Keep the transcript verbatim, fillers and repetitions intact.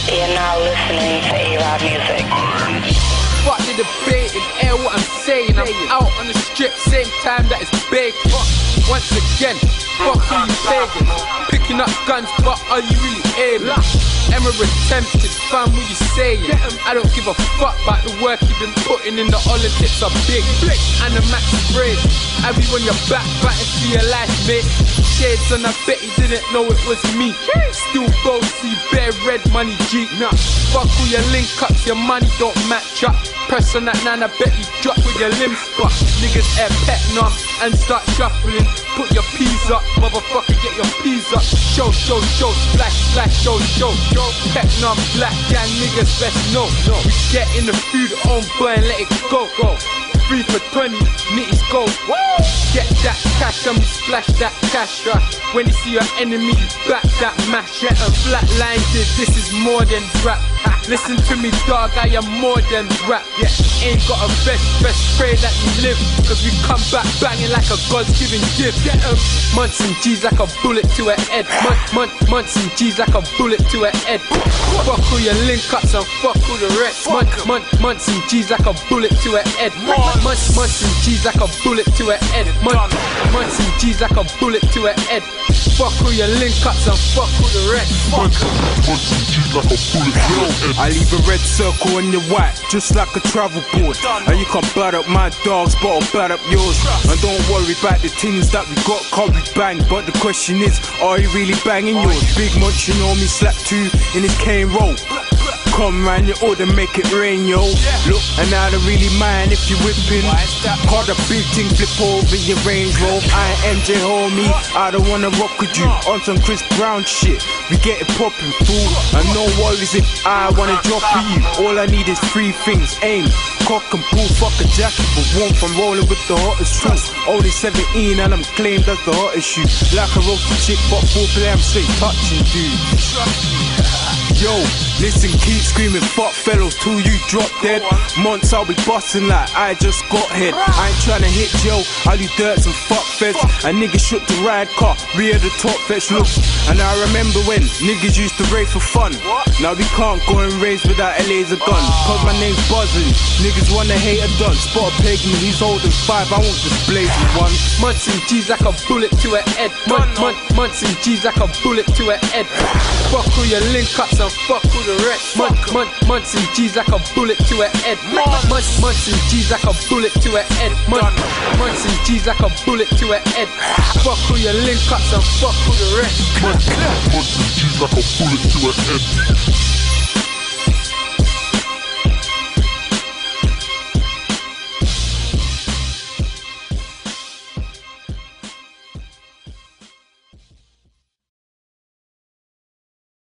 You're now listening to A-Rod Music. Fuck the debate and air what I'm saying. I'm out on the strip, same time that it's big. Fuck, once again, fuck who you pagans. Picking up guns, but are you really aiming? Emirate tempted, fam, what you saying? I don't give a fuck about the work you've been putting in. The politics are big, and the max brave. I be on your back, fighting for your life, mate. Shades on, I bet he didn't know it was me. Still go see bare red money G. Nah, fuck all your link ups, your money don't match up. Press on that nine, I bet you drop with your limbs. But niggas air pet numb and start shuffling. Put your peas up, motherfucker, get your peas up. Show, show, show, splash, splash, show, show, show. Pet numb, black gang niggas best know. No, we get in the food on boy and let it go, go. Three for twenty, nitties go. Get that cash and we splash that cash. Right? When you see your enemy, you back that mash. Yeah, and flatline did, this is more than rap. Listen to me, dog, I am more than rap. Yeah, ain't got a best, best pray that you live. Cause we come back banging like a God's given gift. Get em, months and G's like a bullet to a head. Month, month, months and G's like a bullet to a head. Fuck all your link ups and fuck all the rest. Month, month, months and G's like a bullet to a head. Months, months and G's like a bullet to a head. Month, months and G's like a bullet to a head. Fuck all your link ups and fuck all the rest. Months, months and G's like a bullet to a head. I leave a red circle on your white, just like a travel board. And you can bad up my dogs, but I'll bad up yours. And don't worry about the things that we got, cause we bang. But the question is, are you really banging yours? Big Munch, you know me, slap two in his cane roll. Come round your order, make it rain, yo. Look, and I don't really mind if you whipping. Call the big thing, flip over your Range Rover. I ain't M J, homie, I don't wanna rock with you. On some Chris Brown shit, we get it poppin', fool. And no worries if I wanna drop with you. All I need is three things, aim, cock and pull. Fuck a jacket, but warmth, I'm rolling with the hottest truth. Only seventeen and I'm claimed as the hottest shoe. Like a roasted chick, but four play, I'm straight touching, dude. Yo, listen, keep screaming, fuck fellows till you drop dead. Months I'll be bustin' like I just got head. I ain't tryna hit Joe, I'll do dirts and fuck feds. And niggas shook the ride car, rear the top fetch look. And I remember when niggas used to rave for fun. Now we can't go and race without a laser gun. Cause my name's buzzing, niggas wanna hate a done. Spot a pagan, he's holding five, I won't just blaze with one. Months and G's like a bullet to a head. Month, month, months and G's like a bullet to a head. Fuck all your link ups and fuck all the rest. Month, month, months and G's like a bullet to a head. Months, months and G's like a bullet to a head. Month, months and G's like a bullet to a head. Fuck all your link ups and fuck all the rest. Months and G's like a bullet to a head.